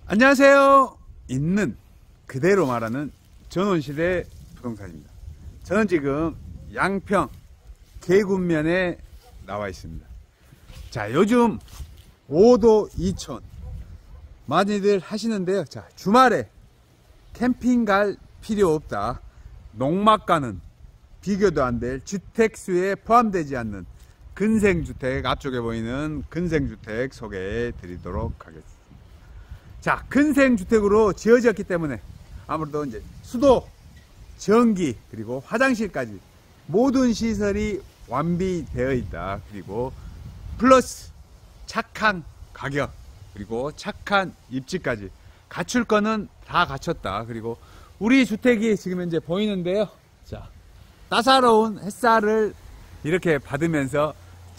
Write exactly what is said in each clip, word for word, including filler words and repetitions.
안녕하세요. 있는 그대로 말하는 전원시대 부동산입니다. 저는 지금 양평 계군면에 나와 있습니다. 자, 요즘 오도 이촌 많이들 하시는데요. 자, 주말에 캠핑 갈 필요 없다, 농막가는 비교도 안 될 주택수에 포함되지 않는 근생주택, 앞쪽에 보이는 근생주택 소개해 드리도록 하겠습니다. 자, 근생주택으로 지어졌기 때문에 아무래도 이제 수도, 전기, 그리고 화장실까지 모든 시설이 완비되어 있다. 그리고 플러스 착한 가격, 그리고 착한 입지까지 갖출 거는 다 갖췄다. 그리고 우리 주택이 지금 현재 보이는데요. 자, 따사로운 햇살을 이렇게 받으면서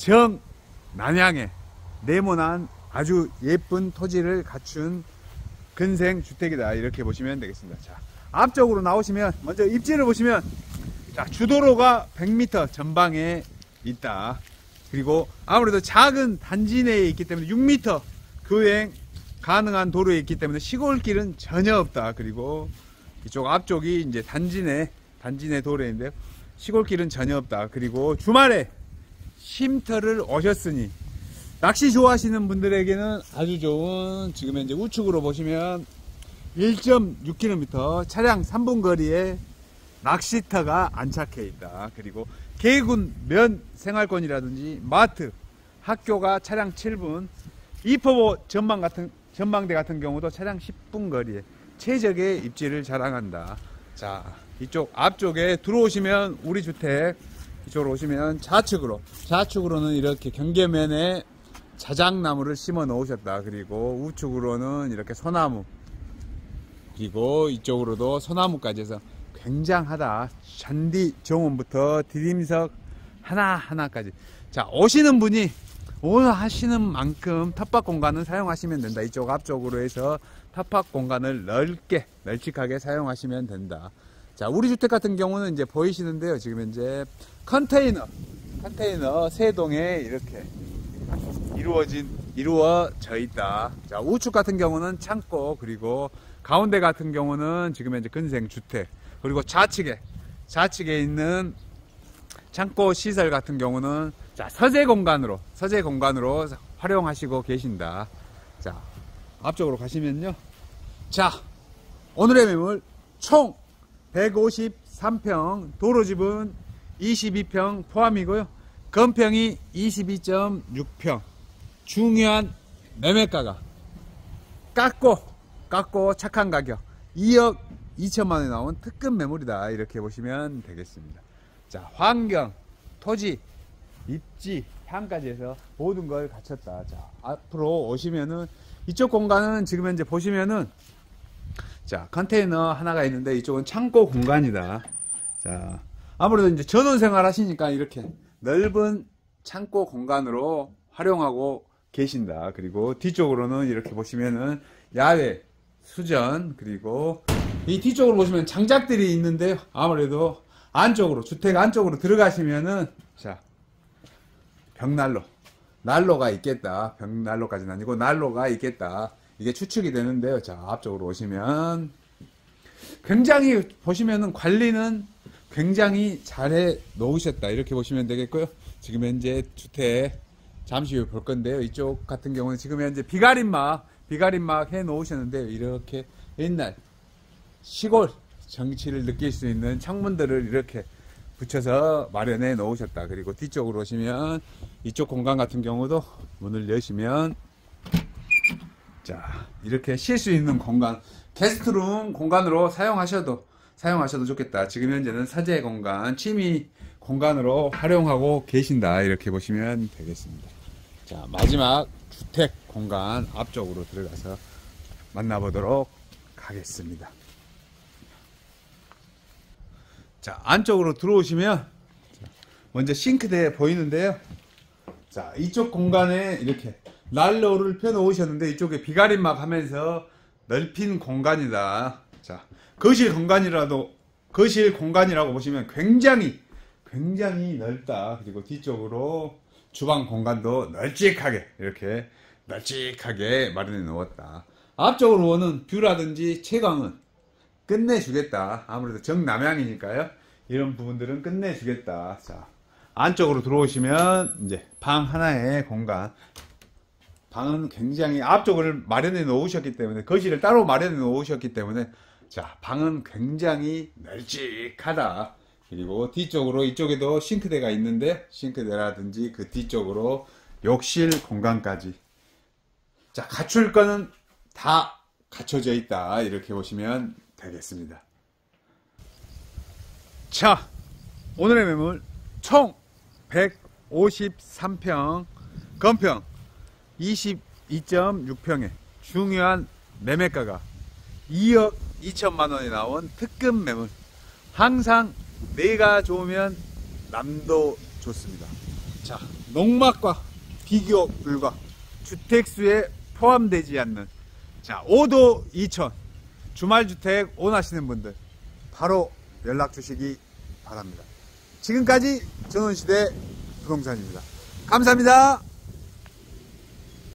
정난향에 네모난 아주 예쁜 토지를 갖춘 근생주택이다, 이렇게 보시면 되겠습니다. 자, 앞쪽으로 나오시면 먼저 입지를 보시면, 자, 주도로가 백 미터 전방에 있다. 그리고 아무래도 작은 단지 내에 있기 때문에 육 미터 교행 가능한 도로에 있기 때문에 시골길은 전혀 없다. 그리고 이쪽 앞쪽이 이제 단지 내 단지 내 도로인데요, 시골길은 전혀 없다. 그리고 주말에 쉼터를 오셨으니 낚시 좋아하시는 분들에게는 아주 좋은, 지금 현재 우측으로 보시면 일 점 육 킬로미터 차량 삼 분 거리에 낚시터가 안착해 있다. 그리고 계군 면 생활권이라든지 마트, 학교가 차량 칠 분, 이포보 전망 같은 전망대 같은 경우도 차량 십 분 거리에 최적의 입지를 자랑한다. 자, 이쪽 앞쪽에 들어오시면 우리 주택, 이쪽으로 오시면 좌측으로 좌측으로는 이렇게 경계면에 자작나무를 심어 놓으셨다. 그리고 우측으로는 이렇게 소나무, 그리고 이쪽으로도 소나무까지 해서 굉장하다. 잔디 정원부터 디딤석 하나하나까지. 자, 오시는 분이 오늘 하시는 만큼 텃밭 공간을 사용하시면 된다. 이쪽 앞쪽으로 해서 텃밭 공간을 넓게 널찍하게 사용하시면 된다. 자, 우리 주택 같은 경우는 이제 보이시는데요. 지금 현재 컨테이너 컨테이너 세 동에 이렇게 이루어진 이루어져 있다. 자, 우측 같은 경우는 창고, 그리고 가운데 같은 경우는 지금 현재 근생주택, 그리고 좌측에 좌측에 있는 창고 시설 같은 경우는, 자, 서재 공간으로 서재 공간으로 활용하시고 계신다. 자, 앞쪽으로 가시면요. 자, 오늘의 매물 총 백오십삼 평, 도로집은 이십이 평 포함이고요. 건평이 이십이 점 육 평. 중요한 매매가가 깎고 깎고 착한 가격 이억 이천만 원에 나온 특급 매물이다, 이렇게 보시면 되겠습니다. 자, 환경, 토지, 입지, 향까지 해서 모든 걸 갖췄다. 자, 앞으로 오시면은 이쪽 공간은 지금 현재 보시면은, 자, 컨테이너 하나가 있는데 이쪽은 창고 공간이다. 자, 아무래도 이제 전원 생활 하시니까 이렇게 넓은 창고 공간으로 활용하고 계신다. 그리고 뒤쪽으로는 이렇게 보시면은 야외 수전, 그리고 이 뒤쪽으로 보시면 장작들이 있는데요. 아무래도 안쪽으로, 주택 안쪽으로 들어가시면은, 자, 벽난로, 난로가 있겠다. 벽난로까지는 아니고 난로가 있겠다. 이게 추측이 되는데요. 자, 앞쪽으로 오시면 굉장히 보시면은 관리는 굉장히 잘해 놓으셨다, 이렇게 보시면 되겠고요. 지금 현재 주택 잠시 후에 볼 건데요. 이쪽 같은 경우는 지금 현재 비가림막 비가림막 해 놓으셨는데요. 이렇게 옛날 시골 정취를 느낄 수 있는 창문들을 이렇게 붙여서 마련해 놓으셨다. 그리고 뒤쪽으로 오시면 이쪽 공간 같은 경우도 문을 여시면, 자, 이렇게 쉴 수 있는 공간, 게스트룸 공간으로 사용하셔도 사용하셔도 좋겠다. 지금 현재는 서재 공간, 취미 공간으로 활용하고 계신다, 이렇게 보시면 되겠습니다. 자, 마지막 주택 공간 앞쪽으로 들어가서 만나보도록 하겠습니다. 자, 안쪽으로 들어오시면 먼저 싱크대 보이는데요. 자, 이쪽 공간에 이렇게 난로를 펴 놓으셨는데 이쪽에 비가림막 하면서 넓힌 공간이다. 자, 거실 공간이라도 거실 공간이라고 보시면 굉장히 굉장히 넓다. 그리고 뒤쪽으로 주방 공간도 널찍하게 이렇게 널찍하게 마련해 놓았다. 앞쪽으로 오는 뷰라든지 채광은 끝내주겠다. 아무래도 정남향이니까요. 이런 부분들은 끝내주겠다. 자, 안쪽으로 들어오시면 이제 방 하나의 공간. 방은 굉장히 앞쪽을 마련해 놓으셨기 때문에, 거실을 따로 마련해 놓으셨기 때문에, 자, 방은 굉장히 널찍하다. 그리고 뒤쪽으로, 이쪽에도 싱크대가 있는데, 싱크대라든지 그 뒤쪽으로 욕실 공간까지. 자, 갖출 거는 다 갖춰져 있다. 이렇게 보시면 되겠습니다. 자, 오늘의 매물 총 백오십삼 평, 건평 이십이 점 육 평에 중요한 매매가가 이억 이천만 원이 나온 특급 매물. 항상 내가 좋으면 남도 좋습니다. 자, 농막과 비교 불가, 주택수에 포함되지 않는, 자, 오도 이천 주말주택 원하시는 분들 바로 연락 주시기 바랍니다. 지금까지 전원시대 부동산입니다. 감사합니다.